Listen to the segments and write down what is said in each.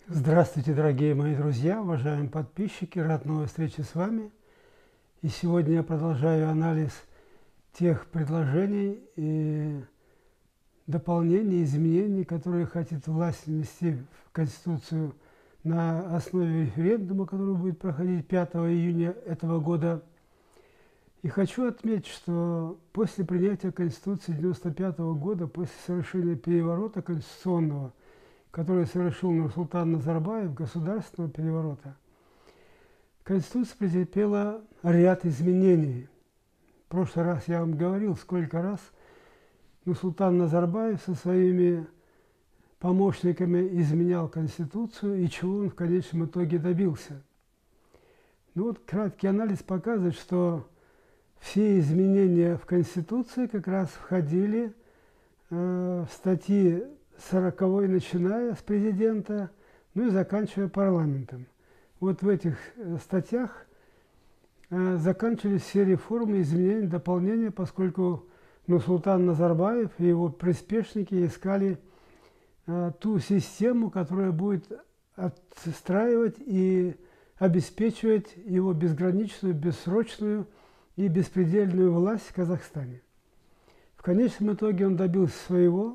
Здравствуйте, дорогие мои друзья, уважаемые подписчики, рад новой встрече с вами. И сегодня я продолжаю анализ тех предложений и дополнений, изменений, которые хотит власть внести в Конституцию на основе референдума, который будет проходить 5 июня этого года. И хочу отметить, что после принятия Конституции 1995 года, после совершения переворота конституционного, который совершил Нурсултан Назарбаев, государственного переворота, Конституция претерпела ряд изменений. В прошлый раз я вам говорил, сколько раз Нурсултан Назарбаев со своими помощниками изменял Конституцию и чего он в конечном итоге добился. Ну вот краткий анализ показывает, что все изменения в Конституции как раз входили в статьи 40-й, начиная с президента, ну и заканчивая парламентом. Вот в этих статьях заканчивались все реформы, изменения, дополнения, поскольку Нурсултан Назарбаев и его приспешники искали ту систему, которая будет отстраивать и обеспечивать его безграничную, бессрочную и беспредельную власть в Казахстане. В конечном итоге он добился своего.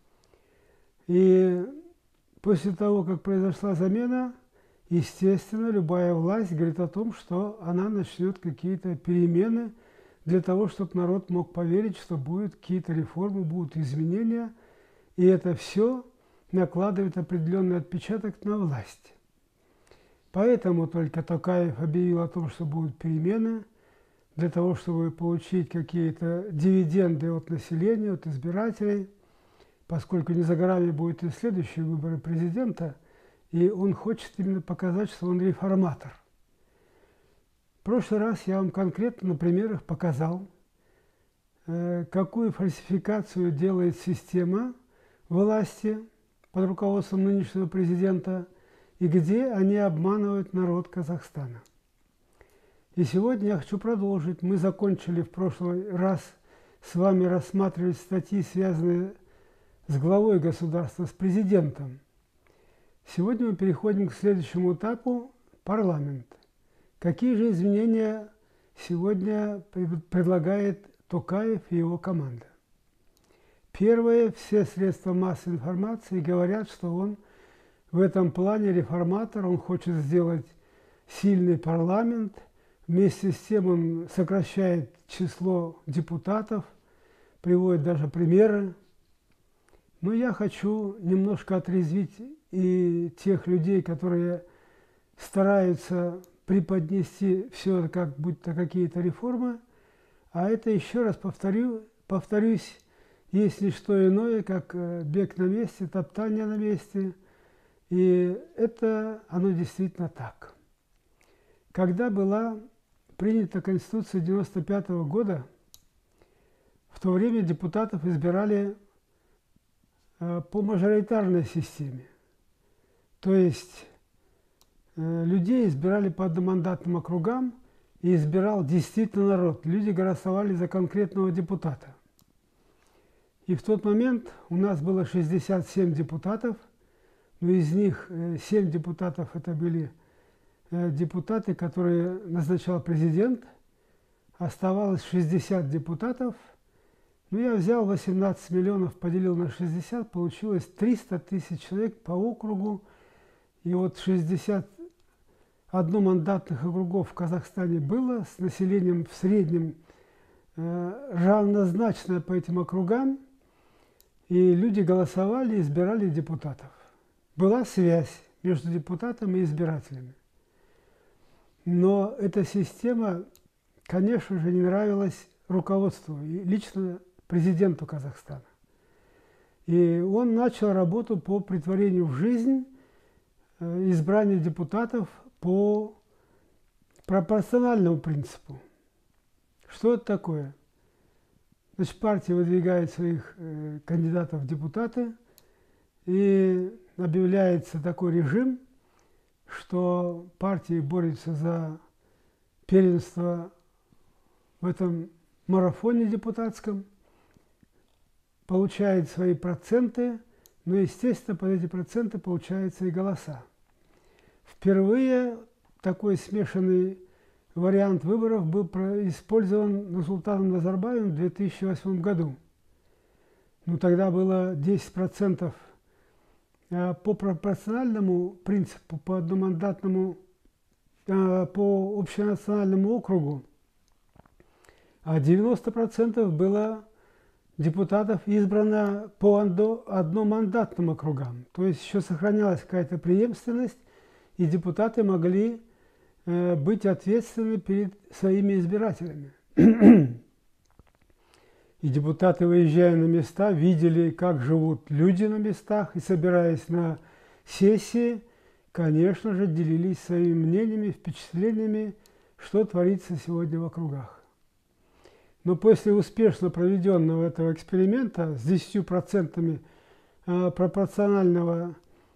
И после того, как произошла замена, естественно, любая власть говорит о том, что она начнет какие-то перемены для того, чтобы народ мог поверить, что будут какие-то реформы, будут изменения. И это все накладывает определенный отпечаток на власть. Поэтому только Токаев объявил о том, что будут перемены, для того, чтобы получить какие-то дивиденды от населения, от избирателей, поскольку не за горами будут и следующие выборы президента, и он хочет именно показать, что он реформатор. В прошлый раз я вам конкретно на примерах показал, какую фальсификацию делает система власти под руководством нынешнего президента и где они обманывают народ Казахстана. И сегодня я хочу продолжить. Мы закончили в прошлый раз с вами рассматривать статьи, связанные с главой государства, с президентом. Сегодня мы переходим к следующему этапу – парламент. Какие же изменения сегодня предлагает Токаев и его команда? Первое, все средства массовой информации говорят, что он в этом плане реформатор, он хочет сделать сильный парламент. Вместе с тем он сокращает число депутатов, приводит даже примеры. Но я хочу немножко отрезвить и тех людей, которые стараются преподнести все это как будто какие-то реформы. А это, еще раз повторюсь, есть не что иное, как бег на месте, топтание на месте. И это оно действительно так. Когда была принята Конституция 1995 года, в то время депутатов избирали по мажоритарной системе. То есть людей избирали по одномандатным округам, и избирал действительно народ. Люди голосовали за конкретного депутата. И в тот момент у нас было 67 депутатов, но из них 7 депутатов это были депутаты, которые назначал президент. Оставалось 60 депутатов. Ну, я взял 18 миллионов, поделил на 60, получилось 300 тысяч человек по округу. И вот 60 одномандатных округов в Казахстане было с населением в среднем равнозначное по этим округам. И люди голосовали, избирали депутатов. Была связь между депутатами и избирателями. Но эта система, конечно же, не нравилась руководству и лично президенту Казахстана. И он начал работу по претворению в жизнь избрания депутатов по пропорциональному принципу. Что это такое? Значит, партия выдвигает своих кандидатов в депутаты, и объявляется такой режим, что партии борются за первенство в этом марафоне депутатском, получает свои проценты, но, естественно, под эти проценты получаются и голоса. Впервые такой смешанный вариант выборов был использован Нурсултаном Назарбаевым в 2008 году. Ну, тогда было 10% по пропорциональному принципу, по одномандатному, по общенациональному округу, а 90% было депутатов избрано по одномандатным округам. То есть еще сохранялась какая-то преемственность, и депутаты могли быть ответственны перед своими избирателями. И депутаты, выезжая на места, видели, как живут люди на местах, и, собираясь на сессии, конечно же, делились своими мнениями, впечатлениями, что творится сегодня в округах. Но после успешно проведенного этого эксперимента с 10% пропорционального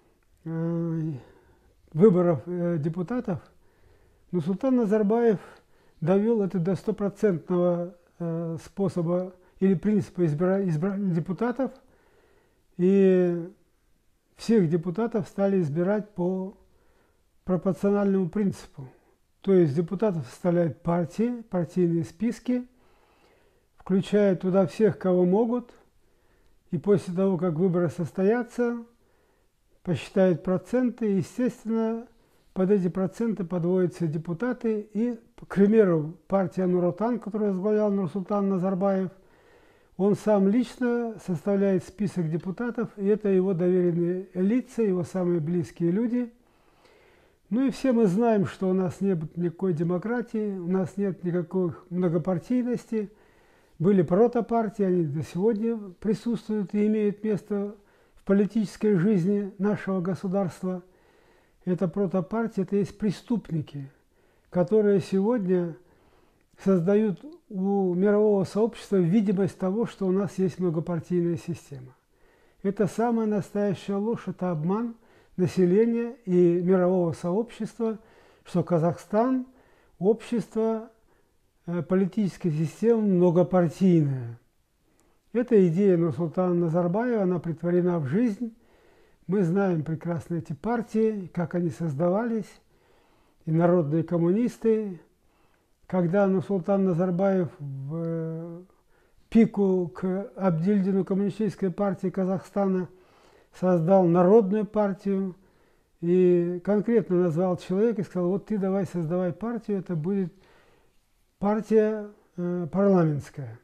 выборов депутатов, Нурсултан Назарбаев довел это до 100% способа или принципа избрания депутатов, и всех депутатов стали избирать по пропорциональному принципу. То есть депутатов составляют партии, партийные списки, включая туда всех, кого могут, и после того, как выборы состоятся, посчитают проценты, и, естественно, под эти проценты подводятся депутаты, и, к примеру, партия Нур-Отан, которую возглавлял Нурсултан Назарбаев, он сам лично составляет список депутатов, и это его доверенные лица, его самые близкие люди. Ну и все мы знаем, что у нас нет никакой демократии, у нас нет никакой многопартийности. Были протопартии, они до сегодня присутствуют и имеют место в политической жизни нашего государства. Это протопартии, это есть преступники, которые сегодня создают у мирового сообщества видимость того, что у нас есть многопартийная система. Это самая настоящая ложь, это обман населения и мирового сообщества, что Казахстан – общество, политическая система многопартийная. Эта идея Нурсултана Назарбаева, она претворена в жизнь. Мы знаем прекрасно эти партии, как они создавались, и народные коммунисты. Когда Нурсултан Назарбаев в пику к Абдильдину коммунистической партии Казахстана создал народную партию и конкретно назвал человека и сказал: вот ты давай создавай партию, это будет партия парламентская.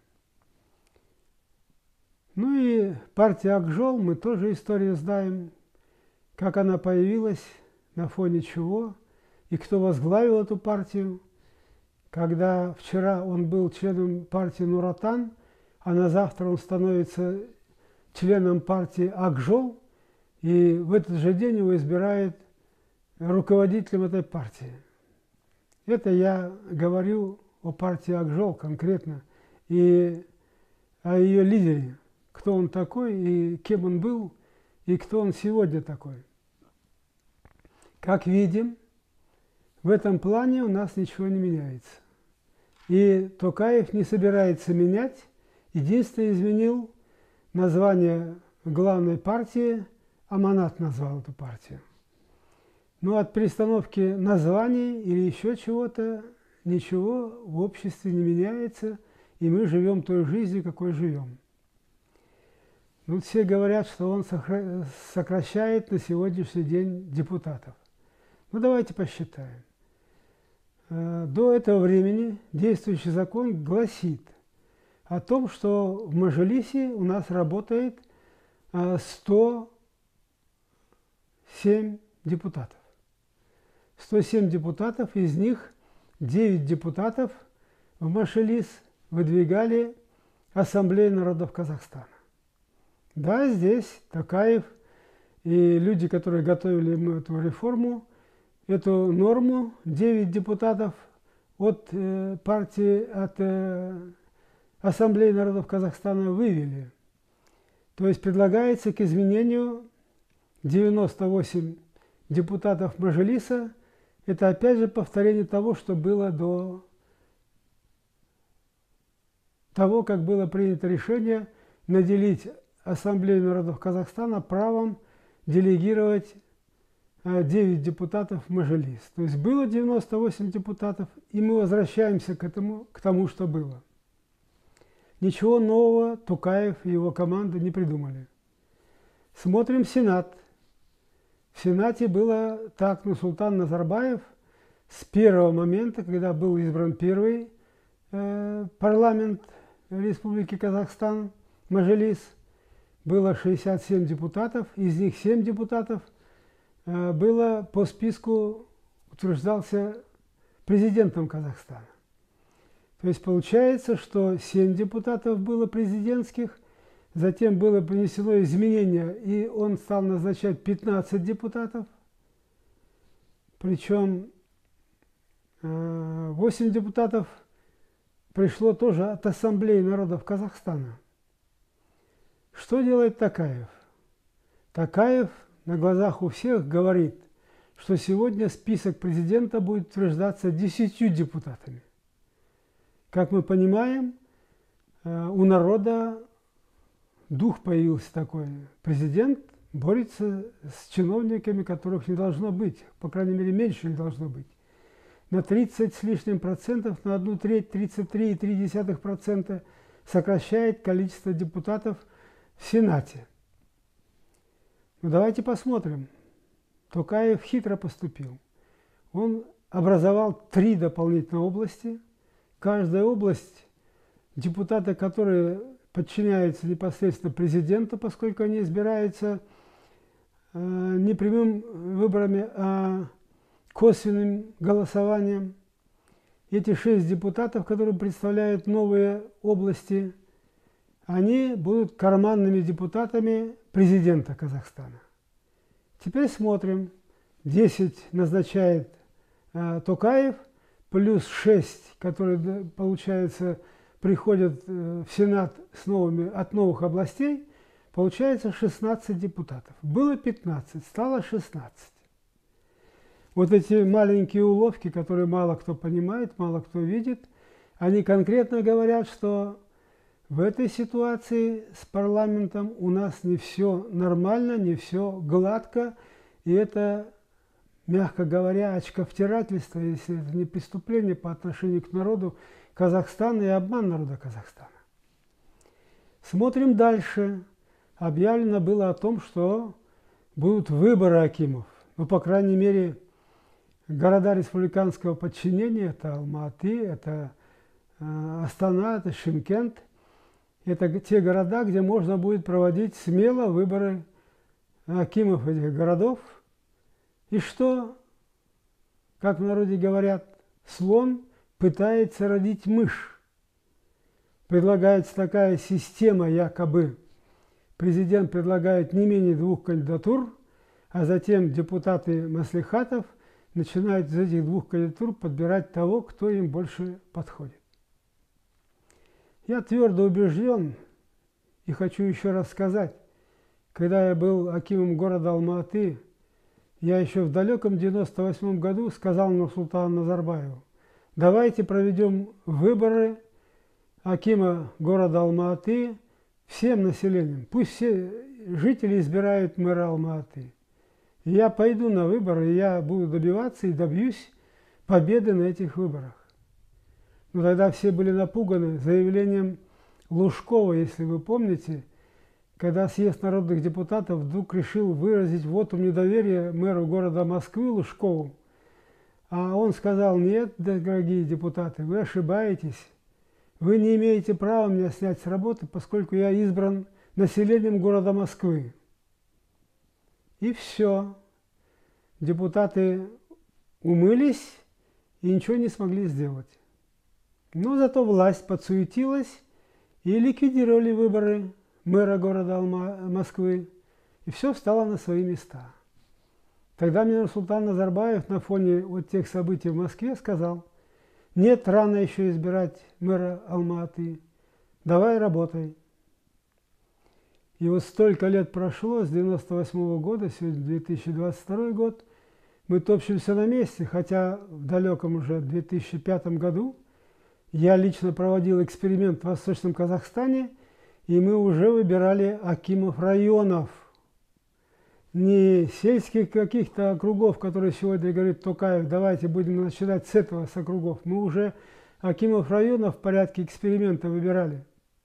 Ну и партия Акжол, мы тоже историю знаем, как она появилась, на фоне чего и кто возглавил эту партию. Когда вчера он был членом партии Нур-Отан, а на завтра он становится членом партии Акжол, и в этот же день его избирают руководителем этой партии. Это я говорю о партии Акжол конкретно и о ее лидере, кто он такой и кем он был, и кто он сегодня такой. Как видим, в этом плане у нас ничего не меняется. И Токаев не собирается менять. Единственное, изменил название главной партии, Аманат назвал эту партию. Но от перестановки названий или еще чего-то ничего в обществе не меняется, и мы живем той жизнью, какой живем. Ну, все говорят, что он сокращает на сегодняшний день депутатов. Ну, давайте посчитаем. До этого времени действующий закон гласит о том, что в Мажилисе у нас работает 107 депутатов. 107 депутатов, из них 9 депутатов в Мажилис выдвигали Ассамблею народов Казахстана. Да, здесь Токаев и люди, которые готовили ему эту реформу, эту норму 9 депутатов от партии, от Ассамблеи народов Казахстана вывели. То есть предлагается к изменению 98 депутатов Мажилиса. Это опять же повторение того, что было до того, как было принято решение наделить Ассамблею народов Казахстана правом делегировать 9 депутатов в Мажилис. То есть было 98 депутатов, и мы возвращаемся к тому, что было. Ничего нового Токаев и его команда не придумали. Смотрим Сенат. В Сенате было так, Нурсултан Назарбаев с первого момента, когда был избран первый парламент Республики Казахстан, Мажилис, было 67 депутатов, из них 7 депутатов было по списку, утверждался президентом Казахстана. То есть получается, что 7 депутатов было президентских, затем было принесено изменение, и он стал назначать 15 депутатов, причем 8 депутатов пришло тоже от Ассамблеи народов Казахстана. Что делает Токаев? Токаев на глазах у всех говорит, что сегодня список президента будет утверждаться 10 депутатами. Как мы понимаем, у народа дух появился такой. Президент борется с чиновниками, которых не должно быть, по крайней мере, меньше не должно быть. На 30 с лишним процентов, на 1/3, 33,3% сокращает количество депутатов в Сенате. Ну давайте посмотрим. Токаев хитро поступил. Он образовал 3 дополнительные области. Каждая область, депутаты, которые подчиняются непосредственно президенту, поскольку они избираются не прямым выборами, а косвенным голосованием. Эти 6 депутатов, которые представляют новые области, они будут карманными депутатами президента Казахстана. Теперь смотрим. 10 назначает Токаев, плюс 6, которые, получается, приходят в Сенат от новых областей, получается 16 депутатов. Было 15, стало 16. Вот эти маленькие уловки, которые мало кто понимает, мало кто видит, они конкретно говорят, что в этой ситуации с парламентом у нас не все нормально, не все гладко, и это, мягко говоря, очковтирательство, если это не преступление по отношению к народу Казахстана и обман народа Казахстана. Смотрим дальше. Объявлено было о том, что будут выборы акимов. Ну, по крайней мере, города республиканского подчинения, это Алматы, это Астана, это Шымкент. Это те города, где можно будет проводить смело выборы акимов этих городов. И что, как в народе говорят, слон пытается родить мышь. Предлагается такая система, якобы президент предлагает не менее 2 кандидатур, а затем депутаты маслихатов начинают из этих 2 кандидатур подбирать того, кто им больше подходит. Я твердо убежден и хочу еще раз сказать, когда я был акимом города Алматы, я еще в далеком 98 году сказал Нурсултану Назарбаеву: давайте проведем выборы акима города Алматы всем населением. Пусть все жители избирают мэра Алматы. И я пойду на выборы, и я буду добиваться и добьюсь победы на этих выборах. Но тогда все были напуганы заявлением Лужкова, если вы помните, когда съезд народных депутатов вдруг решил выразить вотум недоверия мэру города Москвы Лужкову. А он сказал: нет, дорогие депутаты, вы ошибаетесь. Вы не имеете права меня снять с работы, поскольку я избран населением города Москвы. И все. Депутаты умылись и ничего не смогли сделать. Но зато власть подсуетилась и ликвидировали выборы мэра города Москвы. И все встало на свои места. Тогда мне Нурсултан Назарбаев на фоне вот тех событий в Москве сказал: нет, рано еще избирать мэра Алматы, давай работай. И вот столько лет прошло, с 98 года, сегодня 2022 год, мы топчемся на месте, хотя в далеком уже 2005 году я лично проводил эксперимент в Восточном Казахстане, и мы уже выбирали акимов районов. не сельских каких-то округов, которые сегодня говорит Токаев, давайте будем начинать с этого, с округов. Мы уже акимов районов в порядке эксперимента выбирали.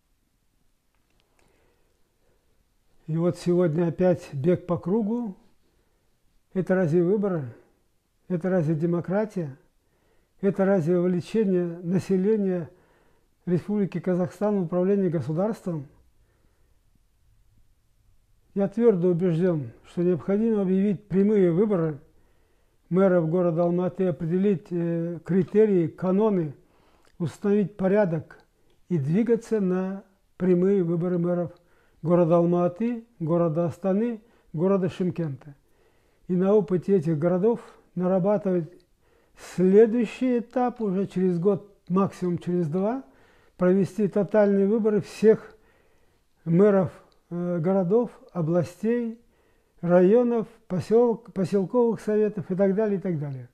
И вот сегодня опять бег по кругу. Это разве выборы? Это разве демократия? Это разве вовлечение населения Республики Казахстан в управление государством? Я твердо убежден, что необходимо объявить прямые выборы мэров города Алматы, определить критерии, каноны, установить порядок и двигаться на прямые выборы мэров города Алматы, города Астаны, города Шымкента. И на опыте этих городов нарабатывать следующий этап уже через год, максимум через 2, провести тотальные выборы всех мэров городов, областей, районов, поселковых советов и так далее, и так далее.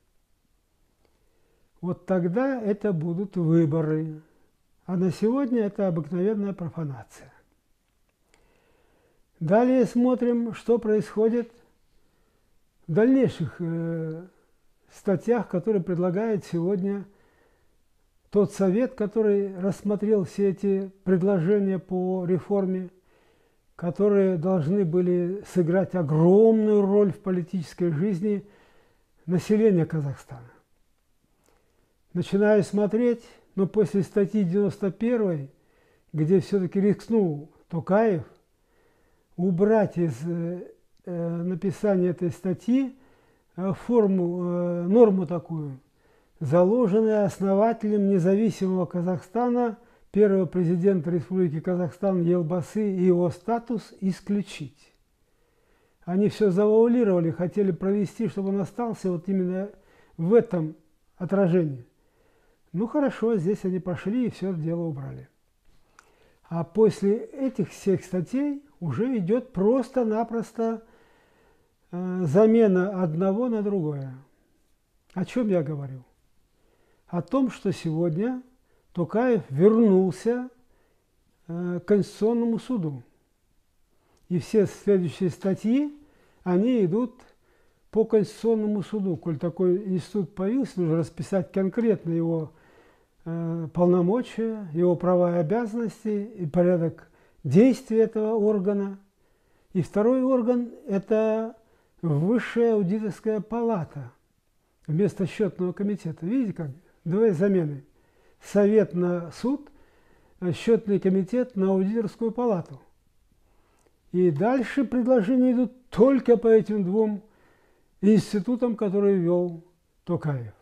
Вот тогда это будут выборы. А на сегодня это обыкновенная профанация. Далее смотрим, что происходит в дальнейших статьях, которые предлагает сегодня тот совет, который рассмотрел все эти предложения по реформе, которые должны были сыграть огромную роль в политической жизни населения Казахстана. Начинаю смотреть, но после статьи 91, где все-таки рискнул Токаев убрать из написания этой статьи норму такую, заложенную основателем независимого Казахстана, первого президента Республики Казахстан Елбасы, и его статус исключить. Они все завуалировали, хотели провести, чтобы он остался вот именно в этом отражении. Ну хорошо, здесь они пошли и все это дело убрали. А после этих всех статей уже идет просто-напросто замена одного на другое. О чем я говорю? О том, что сегодня Токаев вернулся к Конституционному суду. И все следующие статьи, они идут по Конституционному суду. Коль такой институт появился, нужно расписать конкретно его полномочия, его права и обязанности и порядок действий этого органа. И второй орган – это Высшая аудиторская палата вместо счетного комитета. Видите, как? Две замены. Совет на суд, счетный комитет на аудиторскую палату. И дальше предложения идут только по этим двум институтам, которые ввел Токаев.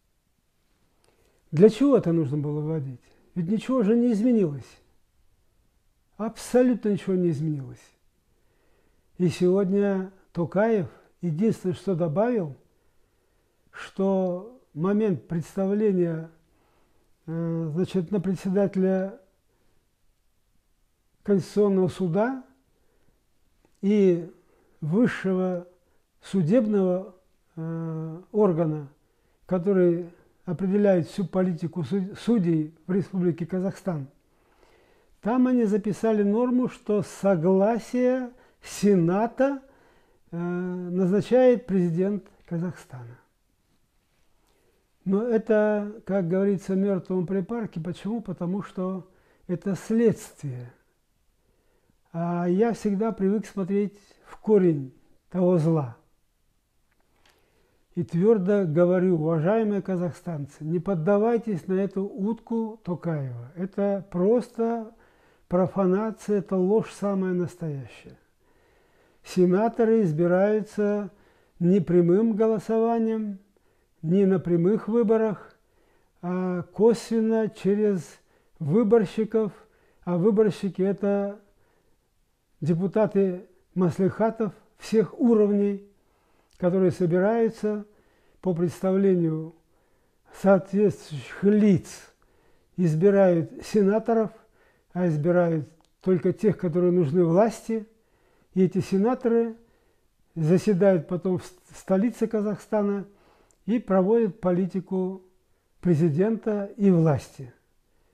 Для чего это нужно было вводить? Ведь ничего же не изменилось. Абсолютно ничего не изменилось. И сегодня Токаев единственное, что добавил, что момент представления значит, на председателя Конституционного суда и высшего судебного органа, который определяет всю политику судей в Республике Казахстан, там они записали норму, что согласие Сената назначает президент Казахстана. Но это, как говорится, мертвому припарке. Почему? Потому что это следствие. А я всегда привык смотреть в корень того зла. И твердо говорю, уважаемые казахстанцы, не поддавайтесь на эту утку Токаева. Это просто профанация, это ложь самая настоящая. Сенаторы избираются не прямым голосованием, не на прямых выборах, а косвенно через выборщиков. А выборщики – это депутаты маслихатов всех уровней, которые собираются по представлению соответствующих лиц, избирают сенаторов, а избирают только тех, которые нужны власти. И эти сенаторы заседают потом в столице Казахстана и проводят политику президента и власти.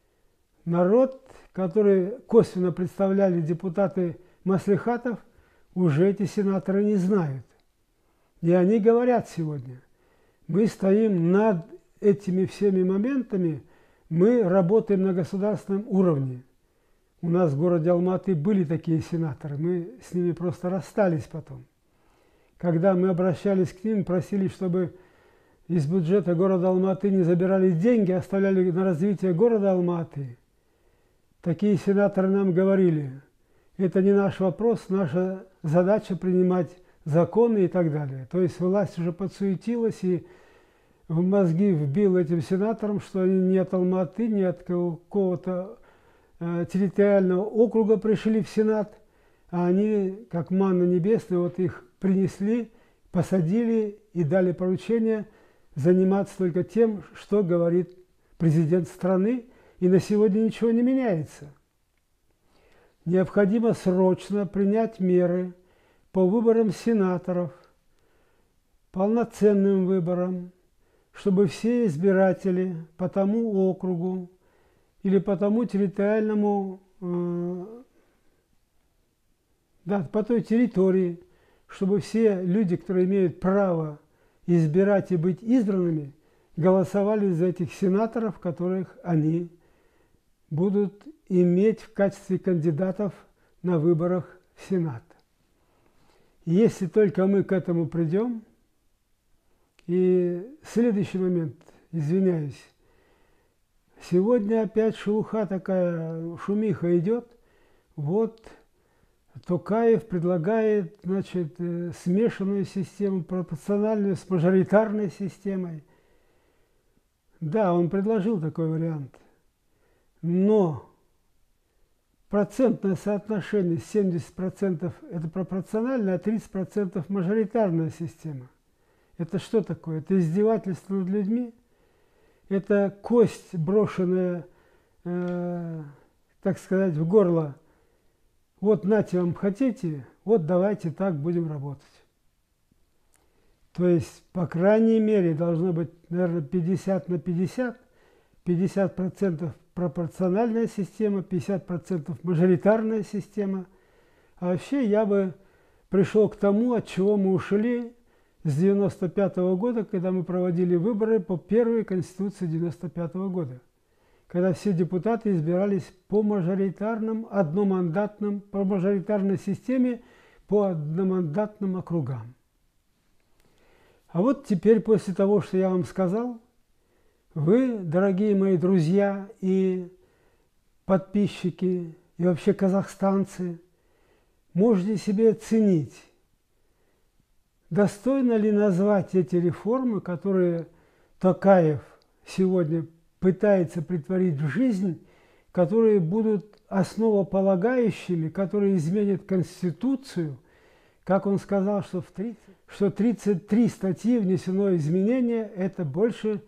Народ, который косвенно представляли депутаты маслихатов, уже эти сенаторы не знают. И они говорят сегодня, мы стоим над этими всеми моментами, мы работаем на государственном уровне. У нас в городе Алматы были такие сенаторы, мы с ними просто расстались потом. Когда мы обращались к ним, просили, чтобы из бюджета города Алматы не забирали деньги, оставляли на развитие города Алматы, такие сенаторы нам говорили, это не наш вопрос, наша задача принимать законы и так далее. То есть власть уже подсуетилась и в мозги вбил этим сенаторам, что они не от Алматы, не от какого-то территориального округа пришли в Сенат, а они, как манна небесная, вот их принесли, посадили и дали поручение заниматься только тем, что говорит президент страны, и на сегодня ничего не меняется. Необходимо срочно принять меры по выборам сенаторов, полноценным выборам, чтобы все избиратели по тому округу или по тому территориальному, по той территории, чтобы все люди, которые имеют право избирать и быть избранными, голосовали за этих сенаторов, которых они будут иметь в качестве кандидатов на выборах в Сенат. Если только мы к этому придем, и следующий момент, извиняюсь, сегодня опять шелуха такая, шумиха идет, вот Токаев предлагает, значит, смешанную систему, пропорциональную с мажоритарной системой. Да, он предложил такой вариант, но процентное соотношение 70% это пропорциональная, а 30% мажоритарная система. Это что такое? Это издевательство над людьми? Это кость, брошенная, так сказать, в горло. Вот нате вам хотите, вот давайте так будем работать. То есть, по крайней мере, должно быть, наверное, 50 на 50, 50% пропорциональная система, 50% мажоритарная система. А вообще я бы пришел к тому, от чего мы ушли с 1995 года, когда мы проводили выборы по первой Конституции 1995 года, когда все депутаты избирались по мажоритарным, одномандатным, по мажоритарной системе, по одномандатным округам. А вот теперь, после того, что я вам сказал, вы, дорогие мои друзья и подписчики, и вообще казахстанцы, можете себе оценить, достойно ли назвать эти реформы, которые Токаев сегодня пытается претворить в жизнь, которые будут основополагающими, которые изменят Конституцию, как он сказал, что 33 статьи внесено изменение, это больше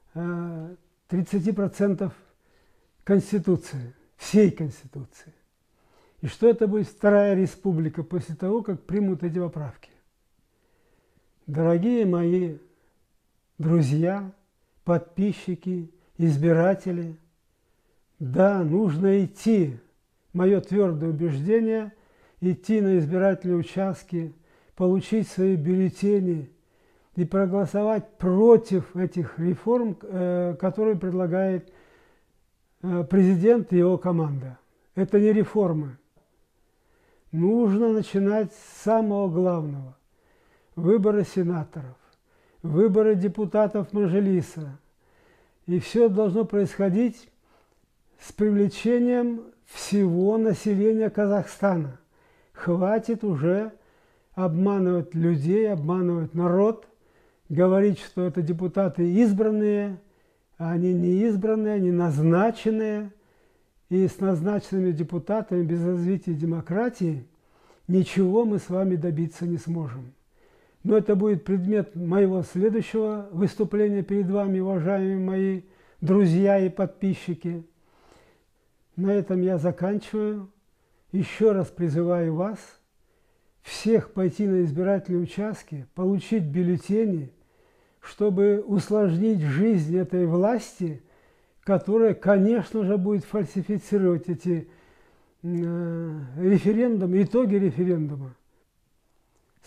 30% Конституции, всей Конституции. И что это будет вторая республика после того, как примут эти поправки. Дорогие мои друзья, подписчики, избиратели, да, нужно идти, мое твердое убеждение, идти на избирательные участки, получить свои бюллетени и проголосовать против этих реформ, которые предлагает президент и его команда. Это не реформы. Нужно начинать с самого главного. Выборы сенаторов, выборы депутатов Мажилиса. И все должно происходить с привлечением всего населения Казахстана. Хватит уже обманывать людей, обманывать народ, говорить, что это депутаты избранные, а они не избранные, они назначенные. И с назначенными депутатами без развития демократии ничего мы с вами добиться не сможем. Но это будет предмет моего следующего выступления перед вами, уважаемые мои друзья и подписчики. На этом я заканчиваю. Еще раз призываю вас всех пойти на избирательные участки, получить бюллетени, чтобы усложнить жизнь этой власти, которая, конечно же, будет фальсифицировать эти референдумы, итоги референдума.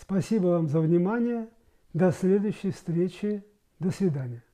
Спасибо вам за внимание. До следующей встречи. До свидания.